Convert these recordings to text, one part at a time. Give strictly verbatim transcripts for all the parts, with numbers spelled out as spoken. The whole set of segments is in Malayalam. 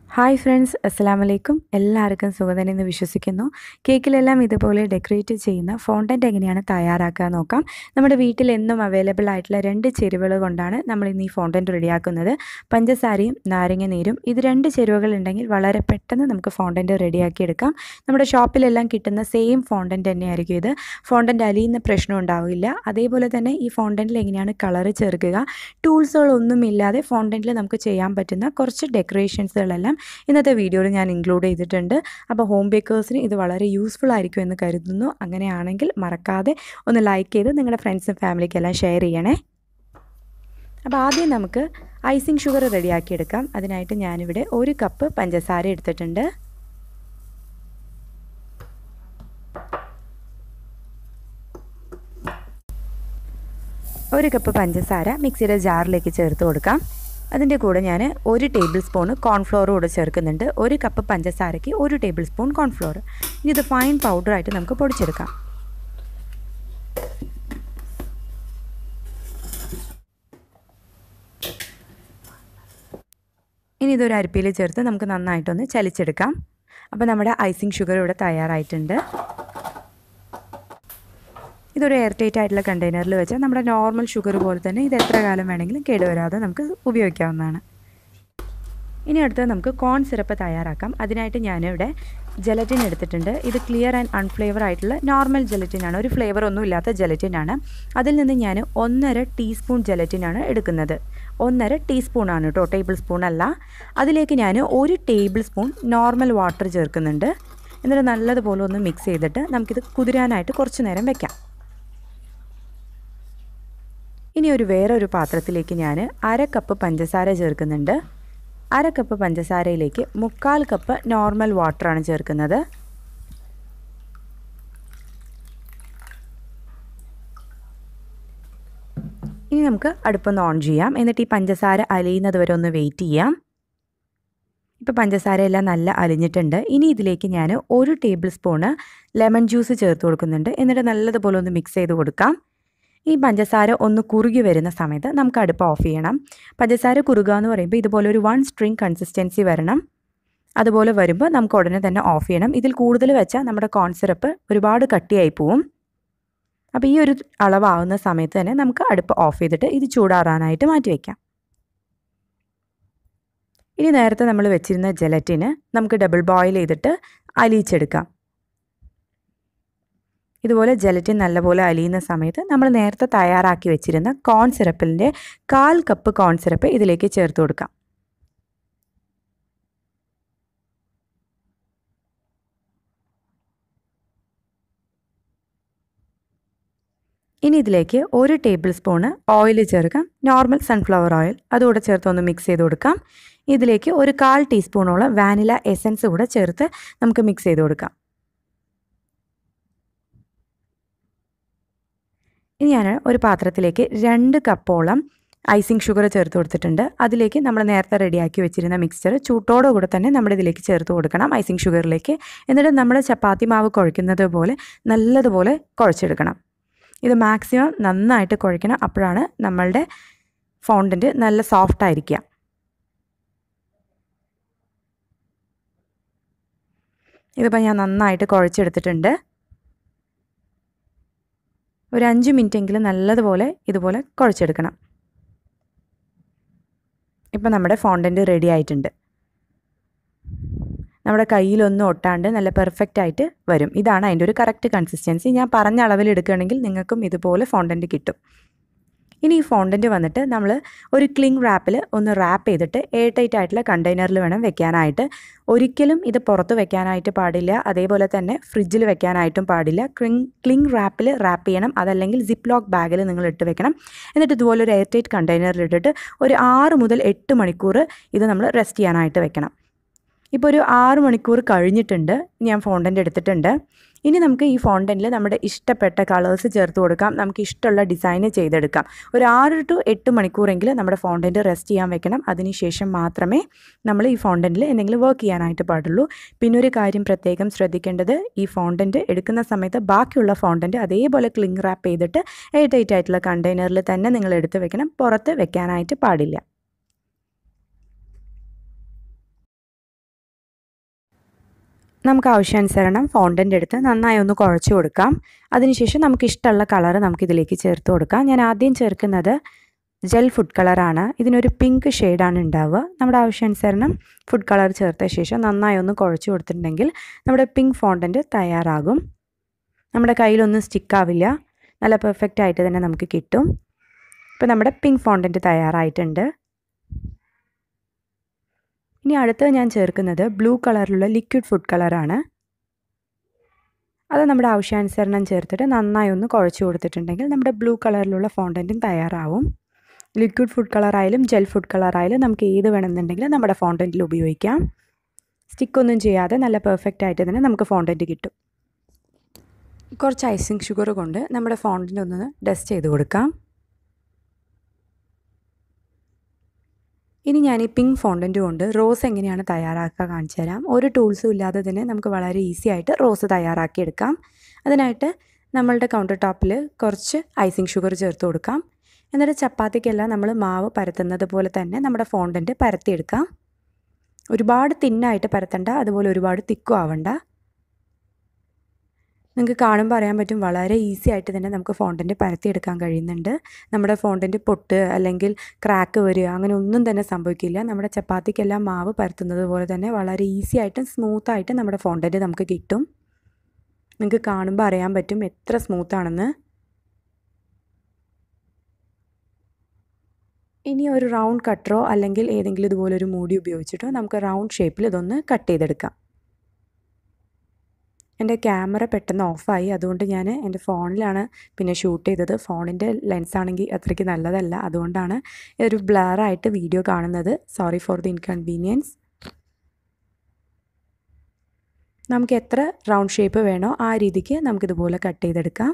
ഹായ് ഫ്രണ്ട്സ്, അസ്സലാമു അലൈക്കും. എല്ലാവർക്കും സുഖതന്നെയെന്ന് വിശ്വസിക്കുന്നു. കേക്കിലെല്ലാം ഇതുപോലെ ഡെക്കറേറ്റ് ചെയ്യുന്ന ഫോണ്ടൻ്റ് എങ്ങനെയാണ് തയ്യാറാക്കുക നോക്കാം. നമ്മുടെ വീട്ടിൽ എന്നും അവൈലബിൾ ആയിട്ടുള്ള രണ്ട് ചേരുവകൾ കൊണ്ടാണ് നമ്മൾ ഇന്ന് ഈ ഫോണ്ടൻ്റ് റെഡിയാക്കുന്നത്. പഞ്ചസാരയും നാരങ്ങ നീരും. ഇത് രണ്ട് ചേരുവകൾ ഉണ്ടെങ്കിൽ വളരെ പെട്ടെന്ന് നമുക്ക് ഫോണ്ടൻ്റ് റെഡിയാക്കി എടുക്കാം. നമ്മുടെ ഷോപ്പിലെല്ലാം കിട്ടുന്ന സെയിം ഫോണ്ടൻ്റ് തന്നെയായിരിക്കും ഇത്. ഫോണ്ടൻ്റ് അലിയുന്ന പ്രശ്നം ഉണ്ടാവില്ല. അതേപോലെ തന്നെ ഈ ഫോണ്ടൻ്റിൽ എങ്ങനെയാണ് കളറ് ചേർക്കുക, ടൂൾസുകളൊന്നുമില്ലാതെ ഫോണ്ടൻ്റിൽ നമുക്ക് ചെയ്യാൻ പറ്റുന്ന കുറച്ച് ഡെക്കറേഷൻസുകളെല്ലാം ഇന്നത്തെ വീഡിയോയിൽ ഞാൻ ഇൻക്ലൂഡ് ചെയ്തിട്ടുണ്ട്. അപ്പോൾ ഹോം ബേക്കേഴ്സിന് ഇത് വളരെ യൂസ്ഫുൾ ആയിരിക്കും എന്ന് കരുതുന്നു. അങ്ങനെയാണെങ്കിൽ മറക്കാതെ ഒന്ന് ലൈക്ക് ചെയ്ത് നിങ്ങളുടെ ഫ്രണ്ട്സും ഫാമിലിക്കെല്ലാം ഷെയർ ചെയ്യണേ. അപ്പോൾ ആദ്യം നമുക്ക് ഐസിങ് ഷുഗർ റെഡിയാക്കിയെടുക്കാം. അതിനായിട്ട് ഞാനിവിടെ ഒരു കപ്പ് പഞ്ചസാര എടുത്തിട്ടുണ്ട്. ഒരു കപ്പ് പഞ്ചസാര മിക്സിയുടെ ജാറിലേക്ക് ചേർത്ത് കൊടുക്കാം. അതിൻ്റെ കൂടെ ഞാൻ ഒരു ടേബിൾ സ്പൂൺ കോൺഫ്ലോർ കൂടെ ചേർക്കുന്നുണ്ട്. ഒരു കപ്പ് പഞ്ചസാരയ്ക്ക് ഒരു ടേബിൾ സ്പൂൺ കോൺഫ്ലോർ. ഇനി ഇത് ഫൈൻ പൗഡറായിട്ട് നമുക്ക് പൊടിച്ചെടുക്കാം. ഇനി ഇതൊരു അരിപ്പയിൽ ചേർത്ത് നമുക്ക് നന്നായിട്ടൊന്ന് ചലിച്ചെടുക്കാം. അപ്പോൾ നമ്മുടെ ഐസിങ് ഷുഗർ ഇവിടെ തയ്യാറായിട്ടുണ്ട്. ഇതൊരു എയർ ടൈറ്റ് ആയിട്ടുള്ള കണ്ടെയ്നറിൽ വെച്ചാൽ നമ്മുടെ നോർമൽ ഷുഗർ പോലെ തന്നെ ഇത് എത്ര കാലം വേണമെങ്കിലും കേടുവരാതെ നമുക്ക് ഉപയോഗിക്കാവുന്നതാണ്. ഇനി അടുത്തത് നമുക്ക് കോൺ സിറപ്പ് തയ്യാറാക്കാം. അതിനായിട്ട് ഞാനിവിടെ ജെലറ്റിൻ എടുത്തിട്ടുണ്ട്. ഇത് ക്ലിയർ ആൻഡ് അൺഫ്ലേവർ ആയിട്ടുള്ള നോർമൽ ജെലറ്റിനാണ്, ഒരു ഫ്ലേവർ ഒന്നും ഇല്ലാത്ത ജെലറ്റിനാണ്. അതിൽ നിന്ന് ഞാൻ ഒന്നര ടീസ്പൂൺ ജെലറ്റിനാണ് എടുക്കുന്നത്. ഒന്നര ടീസ്പൂണാണ് കേട്ടോ, ടേബിൾ സ്പൂൺ അല്ല. അതിലേക്ക് ഞാൻ ഒരു ടേബിൾ സ്പൂൺ നോർമൽ വാട്ടർ ചേർക്കുന്നുണ്ട്. എന്നിട്ട് നല്ലതുപോലെ ഒന്ന് മിക്സ് ചെയ്തിട്ട് നമുക്കിത് കുതിരാനായിട്ട് കുറച്ച് നേരം വെക്കാം. ഇനി ഒരു വേറൊരു പാത്രത്തിലേക്ക് ഞാൻ അര കപ്പ് പഞ്ചസാര ചേർക്കുന്നുണ്ട്. അര കപ്പ് പഞ്ചസാരയിലേക്ക് മുക്കാൽ കപ്പ് നോർമൽ വാട്ടറാണ് ചേർക്കുന്നത്. ഇനി നമുക്ക് അടുപ്പൊന്ന് ഓൺ ചെയ്യാം. എന്നിട്ട് ഈ പഞ്ചസാര അലിയുന്നത് വരെ ഒന്ന് വെയിറ്റ് ചെയ്യാം. ഇപ്പോൾ പഞ്ചസാരയെല്ലാം നല്ല അലിഞ്ഞിട്ടുണ്ട്. ഇനി ഇതിലേക്ക് ഞാൻ ഒരു ടേബിൾ സ്പൂണ് ലെമൺ ജ്യൂസ് ചേർത്ത് കൊടുക്കുന്നുണ്ട്. എന്നിട്ട് നല്ലതുപോലെ ഒന്ന് മിക്സ് ചെയ്ത് കൊടുക്കാം. ഈ പഞ്ചസാര ഒന്ന് കുറുകി വരുന്ന സമയത്ത് നമുക്ക് അടുപ്പ് ഓഫ് ചെയ്യണം. പഞ്ചസാര കുറുക എന്ന് പറയുമ്പോൾ ഇതുപോലെ ഒരു വൺ സ്ട്രിങ് കൺസിസ്റ്റൻസി വരണം. അതുപോലെ വരുമ്പോൾ നമുക്ക് ഉടനെ തന്നെ ഓഫ് ചെയ്യണം. ഇതിൽ കൂടുതൽ വെച്ചാൽ നമ്മുടെ കോൺ സിറപ്പ് ഒരുപാട് കട്ടിയായി പോവും. അപ്പോൾ ഈ ഒരു അളവാകുന്ന സമയത്ത് തന്നെ നമുക്ക് അടുപ്പ് ഓഫ് ചെയ്തിട്ട് ഇത് ചൂടാറാനായിട്ട് മാറ്റി വയ്ക്കാം. ഇനി നേരത്തെ നമ്മൾ വെച്ചിരുന്ന ജെലറ്റിന് നമുക്ക് ഡബിൾ ബോയിൽ ചെയ്തിട്ട് അലിയിച്ചെടുക്കാം. ഇതുപോലെ ജെലറ്റിൻ നല്ലപോലെ അലിയുന്ന സമയത്ത് നമ്മൾ നേരത്തെ തയ്യാറാക്കി വെച്ചിരുന്ന കോൺ സിറപ്പിൻ്റെ കാൽ കപ്പ് കോൺ സിറപ്പ് ഇതിലേക്ക് ചേർത്ത് കൊടുക്കാം. ഇനി ഇതിലേക്ക് ഒരു ടേബിൾ സ്പൂണ് ഓയിൽ ചേർക്കാം, നോർമൽ സൺഫ്ലവർ ഓയിൽ. അതുകൂടെ ചേർത്ത് ഒന്ന് മിക്സ് ചെയ്ത് കൊടുക്കാം. ഇതിലേക്ക് ഒരു കാൽ ടീസ്പൂണോളം വാനില എസൻസ് കൂടെ ചേർത്ത് നമുക്ക് മിക്സ് ചെയ്ത് കൊടുക്കാം. ഇനി ഞാൻ ഒരു പാത്രത്തിലേക്ക് രണ്ട് കപ്പോളം ഐസിങ് ഷുഗർ ചേർത്ത് കൊടുത്തിട്ടുണ്ട്. അതിലേക്ക് നമ്മൾ നേരത്തെ റെഡിയാക്കി വെച്ചിരുന്ന മിക്സ്ചർ ചൂട്ടോടെ കൂടെ തന്നെ നമ്മുടെ ഇതിലേക്ക് ചേർത്ത് കൊടുക്കണം, ഐസിങ് ഷുഗറിലേക്ക്. എന്നിട്ട് നമ്മൾ ചപ്പാത്തി മാവ് കുഴയ്ക്കുന്നത് പോലെ നല്ലതുപോലെ കുഴച്ചെടുക്കണം. ഇത് മാക്സിമം നന്നായിട്ട് കുഴയ്ക്കണം. അപ്പോഴാണ് നമ്മളുടെ ഫോണ്ടൻ്റ് നല്ല സോഫ്റ്റ് ആയിരിക്കുക. ഇതിപ്പോൾ ഞാൻ നന്നായിട്ട് കുഴച്ചെടുത്തിട്ടുണ്ട്. ഒരു അഞ്ച് മിനിറ്റെങ്കിലും നല്ലതുപോലെ ഇതുപോലെ കുഴച്ചെടുക്കണം. ഇപ്പം നമ്മുടെ ഫോണ്ടൻ്റ് റെഡി ആയിട്ടുണ്ട്. നമ്മുടെ കയ്യിലൊന്നും ഒട്ടാണ്ട് നല്ല പെർഫെക്റ്റ് ആയിട്ട് വരും. ഇതാണ് അതിൻ്റെ ഒരു കറക്റ്റ് കൺസിസ്റ്റൻസി. ഞാൻ പറഞ്ഞ അളവിൽ എടുക്കുകയാണെങ്കിൽ നിങ്ങൾക്കും ഇതുപോലെ ഫോണ്ടൻ്റ് കിട്ടും. ഇനി ഈ ഫോണ്ടൻ്റ് വന്നിട്ട് നമ്മൾ ഒരു ക്ലിങ് റാപ്പിൽ ഒന്ന് റാപ്പ് ചെയ്തിട്ട് എയർ ടൈറ്റ് ആയിട്ടുള്ള കണ്ടെയ്നറിൽ വേണം വെക്കാനായിട്ട്. ഒരിക്കലും ഇത് പുറത്ത് വെക്കാനായിട്ട് പാടില്ല. അതേപോലെ തന്നെ ഫ്രിഡ്ജിൽ വെക്കാനായിട്ടും പാടില്ല. ക്ലിങ് ക്ലിങ് റാപ്പിൽ റാപ്പ് ചെയ്യണം. അതല്ലെങ്കിൽ സിപ്പ് ലോക്ക് ബാഗിൽ നിങ്ങൾ ഇട്ട് വെക്കണം. എന്നിട്ട് ഇതുപോലെ ഒരു എയർ ടൈറ്റ് കണ്ടെയ്നറിൽ ഇട്ടിട്ട് ഒരു ആറ് മുതൽ എട്ട് മണിക്കൂർ ഇത് നമ്മൾ റെസ്റ്റ് ചെയ്യാനായിട്ട് വെക്കണം. ഇപ്പോൾ ഒരു ആറ് മണിക്കൂർ കഴിഞ്ഞിട്ടുണ്ട്. ഞാൻ ഫോണ്ടൻ്റ് എടുത്തിട്ടുണ്ട്. ഇനി നമുക്ക് ഈ ഫോണ്ടൻ്റിൽ നമ്മുടെ ഇഷ്ടപ്പെട്ട കളേഴ്സ് ചേർത്ത് കൊടുക്കാം. നമുക്ക് ഇഷ്ടമുള്ള ഡിസൈന് ചെയ്തെടുക്കാം. ഒരു ആറ് ടു എട്ട് മണിക്കൂറെങ്കിലും നമ്മുടെ ഫോണ്ടൻ്റ് റെസ്റ്റ് ചെയ്യാൻ വെക്കണം. അതിനുശേഷം മാത്രമേ നമ്മൾ ഈ ഫോണ്ടൻ്റിൽ എന്തെങ്കിലും വർക്ക് ചെയ്യാനായിട്ട് പാടുള്ളൂ. പിന്നെ ഒരു കാര്യം പ്രത്യേകം ശ്രദ്ധിക്കേണ്ടത്, ഈ ഫോണ്ടൻ്റ് എടുക്കുന്ന സമയത്ത് ബാക്കിയുള്ള ഫോണ്ടൻ്റ് അതേപോലെ ക്ലിങ് റാപ്പ് ചെയ്തിട്ട് എയർ ടൈറ്റ് ആയിട്ടുള്ള കണ്ടെയ്നറിൽ തന്നെ നിങ്ങൾ എടുത്ത് വെക്കണം. പുറത്ത് വെക്കാനായിട്ട് പാടില്ല. നമുക്ക് ആവശ്യാനുസരണം ഫോണ്ടൻ്റ് എടുത്ത് നന്നായി ഒന്ന് കുഴച്ച് കൊടുക്കാം. അതിനുശേഷം നമുക്ക് ഇഷ്ടമുള്ള കളർ നമുക്കിതിലേക്ക് ചേർത്ത് കൊടുക്കാം. ഞാൻ ആദ്യം ചേർക്കുന്നത് ജെൽ ഫുഡ് കളറാണ്. ഇതിനൊരു പിങ്ക് ഷെയ്ഡാണ് ഉണ്ടാവുക. നമ്മുടെ ആവശ്യാനുസരണം ഫുഡ് കളർ ചേർത്ത ശേഷം നന്നായി ഒന്ന് കുഴച്ച് കൊടുത്തിട്ടുണ്ടെങ്കിൽ നമ്മുടെ പിങ്ക് ഫോണ്ടൻ്റ് തയ്യാറാകും. നമ്മുടെ കയ്യിലൊന്നും സ്റ്റിക്കാവില്ല, നല്ല പെർഫെക്റ്റ് ആയിട്ട് തന്നെ നമുക്ക് കിട്ടും. ഇപ്പോൾ നമ്മുടെ പിങ്ക് ഫോണ്ടൻ്റ് തയ്യാറായിട്ടുണ്ട്. ഇനി അടുത്തത് ഞാൻ ചേർക്കുന്നത് ബ്ലൂ കളറിലുള്ള ലിക്വിഡ് ഫുഡ് കളറാണ്. അത് നമ്മുടെ ആവശ്യാനുസരണം ചേർത്തിട്ട് നന്നായി ഒന്ന് കുഴച്ച് കൊടുത്തിട്ടുണ്ടെങ്കിൽ നമ്മുടെ ബ്ലൂ കളറിലുള്ള ഫോണ്ടൻറ്റും തയ്യാറാവും. ലിക്വിഡ് ഫുഡ് കളറായാലും ജെൽ ഫുഡ് കളറായാലും നമുക്ക് ഏത് വേണമെന്നുണ്ടെങ്കിലും നമ്മുടെ ഫോണ്ടൻറ്റിൽ ഉപയോഗിക്കാം. സ്റ്റിക്കൊന്നും ചെയ്യാതെ നല്ല പെർഫെക്റ്റ് ആയിട്ട് തന്നെ നമുക്ക് ഫോണ്ടൻറ്റ് കിട്ടും. കുറച്ച് ഐസിങ് ഷുഗർ കൊണ്ട് നമ്മുടെ ഫോണ്ടൻറ്റ് ഒന്ന് ഡസ്റ്റ് ചെയ്ത് കൊടുക്കാം. ഇനി ഞാൻ ഈ പിങ്ക് ഫോണ്ടൻറ്റ് കൊണ്ട് റോസ് എങ്ങനെയാണ് തയ്യാറാക്കുക കാണിച്ചു തരാം. ഒരു ടൂൾസും ഇല്ലാതെ തന്നെ നമുക്ക് വളരെ ഈസി ആയിട്ട് റോസ് തയ്യാറാക്കിയെടുക്കാം. അതിനായിട്ട് നമ്മളുടെ കൗണ്ടർ ടോപ്പിൽ കുറച്ച് ഐസിങ് ഷുഗർ ചേർത്ത് കൊടുക്കാം. എന്നിട്ട് ചപ്പാത്തിക്കെല്ലാം നമ്മൾ മാവ് പരത്തുന്നത് പോലെ തന്നെ നമ്മുടെ ഫോണ്ടൻറ്റ് പരത്തിയെടുക്കാം. ഒരുപാട് തിന്നായിട്ട് പരത്തണ്ട, അതുപോലെ ഒരുപാട് തിക്കും ആവണ്ട. നിങ്ങൾക്ക് കാണുമ്പോൾ അറിയാൻ പറ്റും വളരെ ഈസി ആയിട്ട് തന്നെ നമുക്ക് ഫോണ്ടൻറ്റ് പരത്തിയെടുക്കാൻ കഴിയുന്നുണ്ട്. നമ്മുടെ ഫോണ്ടൻറ്റ് പൊട്ട് അല്ലെങ്കിൽ ക്രാക്ക് വരിക അങ്ങനെ ഒന്നും തന്നെ സംഭവിക്കില്ല. നമ്മുടെ ചപ്പാത്തിക്കെല്ലാം മാവ് പരത്തുന്നത് പോലെ തന്നെ വളരെ ഈസി ആയിട്ടും സ്മൂത്തായിട്ട് നമ്മുടെ ഫോണ്ടൻറ്റ് നമുക്ക് കിട്ടും. നിങ്ങൾക്ക് കാണുമ്പോൾ അറിയാൻ പറ്റും എത്ര സ്മൂത്താണെന്ന്. ഇനി ഒരു റൗണ്ട് കട്ടറോ അല്ലെങ്കിൽ ഏതെങ്കിലും ഇതുപോലൊരു മൂടി ഉപയോഗിച്ചിട്ടോ നമുക്ക് റൗണ്ട് ഷേപ്പിൽ ഇതൊന്ന് കട്ട് ചെയ്തെടുക്കാം. എൻ്റെ ക്യാമറ പെട്ടെന്ന് ഓഫായി, അതുകൊണ്ട് ഞാൻ എൻ്റെ ഫോണിലാണ് പിന്നെ ഷൂട്ട് ചെയ്തത്. ഫോണിൻ്റെ ലെൻസാണെങ്കിൽ അത്രയ്ക്ക് നല്ലതല്ല, അതുകൊണ്ടാണ് ഒരു ബ്ലറായിട്ട് വീഡിയോ കാണുന്നത്. Sorry for the inconvenience. നമുക്ക് എത്ര റൗണ്ട് ഷേപ്പ് വേണോ ആ രീതിക്ക് നമുക്കിതുപോലെ കട്ട് ചെയ്തെടുക്കാം.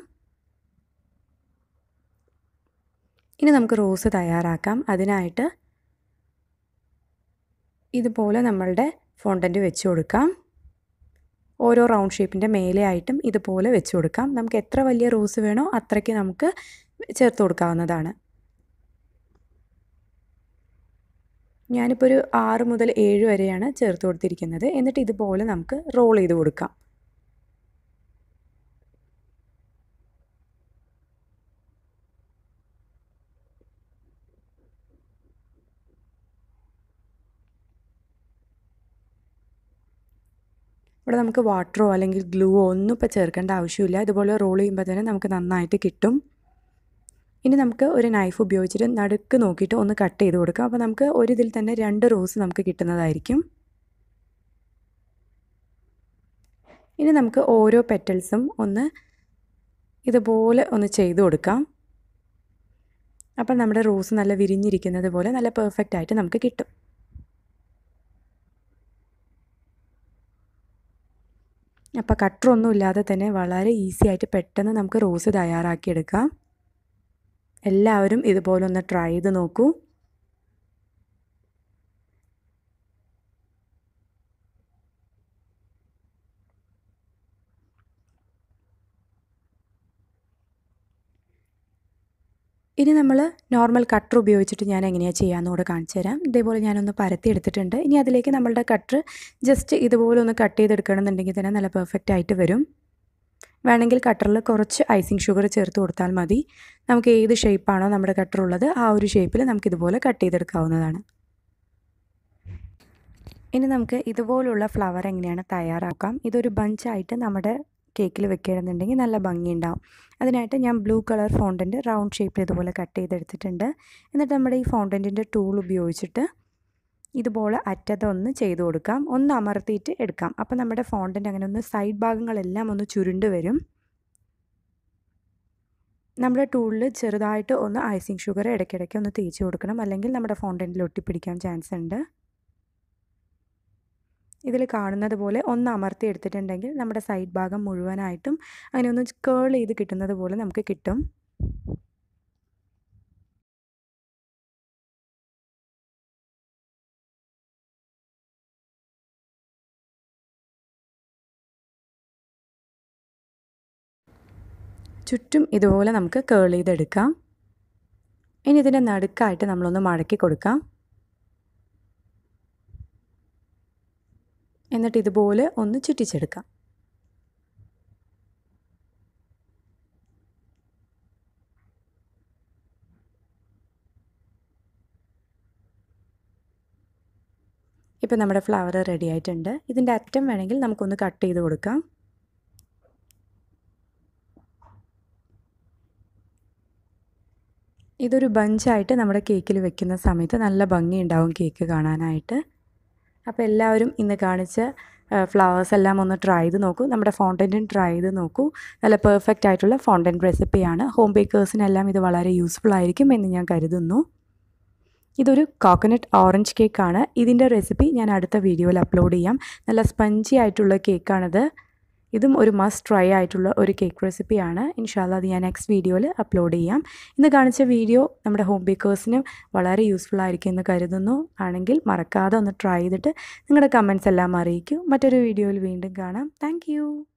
ഇനി നമുക്ക് റോസ് തയ്യാറാക്കാം. അതിനായിട്ട് ഇതുപോലെ നമ്മളുടെ ഫോണ്ടൻറ്റ് വെച്ച് കൊടുക്കാം. ഓരോ റൗണ്ട് ഷേപ്പിൻ്റെ മേലെയായിട്ടും ഇതുപോലെ വെച്ച് കൊടുക്കാം. നമുക്ക് എത്ര വലിയ റോസ് വേണോ അത്രയ്ക്ക് നമുക്ക് ചേർത്ത് കൊടുക്കാവുന്നതാണ്. ഞാനിപ്പോൾ ഒരു ആറ് മുതൽ ഏഴ് വരെയാണ് ചേർത്ത് കൊടുത്തിരിക്കുന്നത്. എന്നിട്ട് ഇതുപോലെ നമുക്ക് റോൾ ചെയ്ത് കൊടുക്കാം. ഇവിടെ നമുക്ക് വാട്ടറോ അല്ലെങ്കിൽ ഗ്ലൂവോ ഒന്നും ഇപ്പോൾ ചേർക്കേണ്ട ആവശ്യമില്ല. ഇതുപോലെ റോൾ ചെയ്യുമ്പോൾ തന്നെ നമുക്ക് നന്നായിട്ട് കിട്ടും. ഇനി നമുക്ക് ഒരു നൈഫ് ഉപയോഗിച്ചിട്ട് നടുക്ക് നോക്കിയിട്ട് ഒന്ന് കട്ട് ചെയ്ത് കൊടുക്കാം. അപ്പോൾ നമുക്ക് ഒരു ഇതിൽ തന്നെ രണ്ട് റോസ് നമുക്ക് കിട്ടുന്നതായിരിക്കും. ഇനി നമുക്ക് ഓരോ പെറ്റൽസും ഒന്ന് ഇതുപോലെ ഒന്ന് ചെയ്ത് കൊടുക്കാം. അപ്പം നമ്മുടെ റോസ് നല്ല വിരിഞ്ഞിരിക്കുന്നത് പോലെ നല്ല പെർഫെക്റ്റ് ആയിട്ട് നമുക്ക് കിട്ടും. അപ്പോൾ കട്ടറൊന്നും ഇല്ലാതെ തന്നെ വളരെ ഈസി ആയിട്ട് പെട്ടെന്ന് നമുക്ക് റോസ് തയ്യാറാക്കിയെടുക്കാം. എല്ലാവരും ഇതുപോലെ ഒന്ന് ട്രൈ ചെയ്ത് നോക്കൂ. ഇനി നമ്മൾ നോർമൽ കട്ടർ ഉപയോഗിച്ചിട്ട് ഞാൻ എങ്ങനെയാണ് ചെയ്യാമെന്ന് കൂടെ കാണിച്ചു തരാം. ഇതേപോലെ ഞാനൊന്ന് പരത്തി എടുത്തിട്ടുണ്ട്. ഇനി അതിലേക്ക് നമ്മളുടെ കട്ടർ ജസ്റ്റ് ഇതുപോലെ ഒന്ന് കട്ട് ചെയ്തെടുക്കണമെന്നുണ്ടെങ്കിൽ തന്നെ നല്ല പെർഫെക്റ്റ് ആയിട്ട് വരും. വേണമെങ്കിൽ കട്ടറിൽ കുറച്ച് ഐസിങ് ഷുഗർ ചേർത്ത് കൊടുത്താൽ മതി. നമുക്ക് ഏത് ഷേപ്പാണോ നമ്മുടെ കട്ടർ ഉള്ളത് ആ ഒരു ഷേപ്പിൽ നമുക്കിതുപോലെ കട്ട് ചെയ്തെടുക്കാവുന്നതാണ്. ഇനി നമുക്ക് ഇതുപോലുള്ള ഫ്ലവർ എങ്ങനെയാണ് തയ്യാറാക്കാം. ഇതൊരു ബഞ്ചായിട്ട് നമ്മുടെ കേക്കിൽ വെക്കുകയാണെന്നുണ്ടെങ്കിൽ നല്ല ഭംഗിയുണ്ടാവും. അതിനായിട്ട് ഞാൻ ബ്ലൂ കളർ ഫോണ്ടൻറ്റ് റൗണ്ട് ഷേപ്പിൽ ഇതുപോലെ കട്ട് ചെയ്തെടുത്തിട്ടുണ്ട്. എന്നിട്ട് നമ്മുടെ ഈ ഫോണ്ടൻറ്റിൻ്റെ ടൂൾ ഉപയോഗിച്ചിട്ട് ഇതുപോലെ അറ്റത്തൊന്ന് ചെയ്ത് കൊടുക്കാം. ഒന്ന് അമർത്തിയിട്ട് എടുക്കാം. അപ്പോൾ നമ്മുടെ ഫോണ്ടൻറ്റ് അങ്ങനെ ഒന്ന് സൈഡ് ഭാഗങ്ങളെല്ലാം ഒന്ന് ചുരുണ്ട് വരും. നമ്മുടെ ടൂളിൽ ചെറുതായിട്ട് ഒന്ന് ഐസിങ് ഷുഗർ ഇടയ്ക്കിടയ്ക്ക് ഒന്ന് തേച്ച് കൊടുക്കണം, അല്ലെങ്കിൽ നമ്മുടെ ഫോണ്ടൻറ്റിൽ ഒട്ടിപ്പിടിക്കാൻ ചാൻസ് ഉണ്ട്. ഇതിൽ കാണുന്നത് പോലെ ഒന്ന് അമർത്തി എടുത്തിട്ടുണ്ടെങ്കിൽ നമ്മുടെ സൈഡ് ഭാഗം മുഴുവനായിട്ടും അങ്ങനെ ഒന്ന് കേൾ ചെയ്ത് കിട്ടുന്നത് പോലെ നമുക്ക് കിട്ടും. ചുറ്റും ഇതുപോലെ നമുക്ക് കേൾ ചെയ്തെടുക്കാം. ഇനി ഇതിൻ്റെ നടുക്കായിട്ട് നമ്മളൊന്ന് മടക്കി കൊടുക്കാം. എന്നിട്ട് ഇതുപോലെ ഒന്ന് ചുറ്റിച്ചെടുക്കാം. ഇപ്പോൾ നമ്മുടെ ഫ്ലവർ റെഡി ആയിട്ടുണ്ട്. ഇതിൻ്റെ അറ്റം വേണമെങ്കിൽ നമുക്കൊന്ന് കട്ട് ചെയ്ത് കൊടുക്കാം. ഇതൊരു ബഞ്ചായിട്ട് നമ്മുടെ കേക്കിൽ വെക്കുന്ന സമയത്ത് നല്ല ഭംഗിയുണ്ടാവും കേക്ക് കാണാനായിട്ട്. അപ്പോൾ എല്ലാവരും ഇന്ന് കാണിച്ച ഫ്ലവേഴ്സ് എല്ലാം ഒന്ന് ട്രൈ ചെയ്ത് നോക്കൂ. നമ്മുടെ ഫോണ്ടൻറ്റും ട്രൈ ചെയ്ത് നോക്കൂ. നല്ല പെർഫെക്റ്റ് ആയിട്ടുള്ള ഫോണ്ടൻറ്റ് റെസിപ്പിയാണ്. ഹോം ബേക്കേഴ്സിനെല്ലാം ഇത് വളരെ യൂസ്ഫുൾ ആയിരിക്കും എന്ന് ഞാൻ കരുതുന്നു. ഇതൊരു കോക്കനട്ട് ഓറഞ്ച് കേക്കാണ്. ഇതിൻ്റെ റെസിപ്പി ഞാൻ അടുത്ത വീഡിയോയിൽ അപ്ലോഡ് ചെയ്യാം. നല്ല സ്പഞ്ചി ആയിട്ടുള്ള കേക്കാണിത്. ഇതും ഒരു മസ്റ്റ് ട്രൈ ആയിട്ടുള്ള ഒരു കേക്ക് റെസിപ്പിയാണ്. ഇൻഷാല്ലാ അത് ഞാൻ നെക്സ്റ്റ് വീഡിയോയിൽ അപ്ലോഡ് ചെയ്യാം. ഇന്ന് കാണിച്ച വീഡിയോ നമ്മുടെ ഹോം ബേക്കേഴ്സിനും വളരെ യൂസ്ഫുൾ ആയിരിക്കും എന്ന് കരുതുന്നു. ആണെങ്കിൽ മറക്കാതെ ഒന്ന് ട്രൈ ചെയ്തിട്ട് നിങ്ങളുടെ കമൻറ്റ്സ് എല്ലാം അറിയിക്കൂ. മറ്റൊരു വീഡിയോയിൽ വീണ്ടും കാണാം. താങ്ക്